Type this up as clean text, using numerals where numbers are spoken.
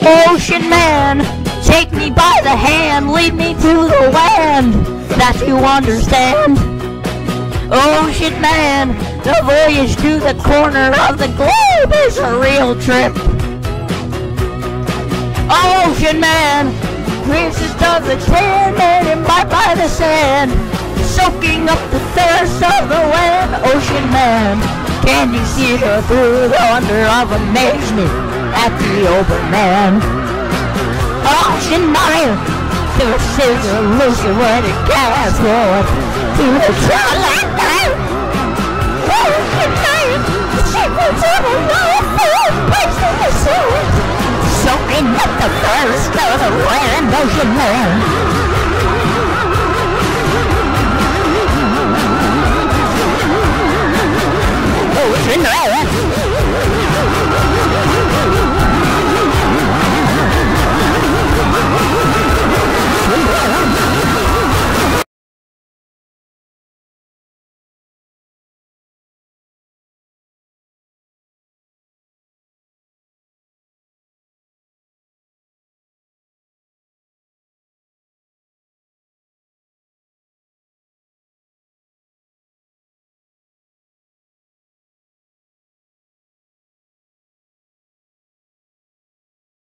Ocean man, take me by the hand, lead me to the land that you understand. Ocean man, the voyage to the corner of the globe is a real trip. Ocean man, princess of the tan and imbibed by the sand, soaking up the thirst of the land. Ocean man, can you see her through the wonder of amazement at the open man? Ocean man, this is a loser when it cast forth to the shoreline. Ocean man, the secrets of a wonderful place in the sea, soaking up the thirst of the land. Ocean man. Ocean man.